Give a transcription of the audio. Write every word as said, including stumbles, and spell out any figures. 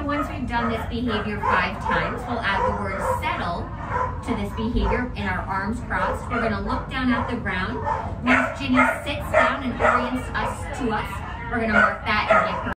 once we've done this behavior five times, we'll add the word settle to this behavior in our arms crossed. We're going to look down at the ground. Once Ginny sits down and orients us to us, we're going to mark that and give her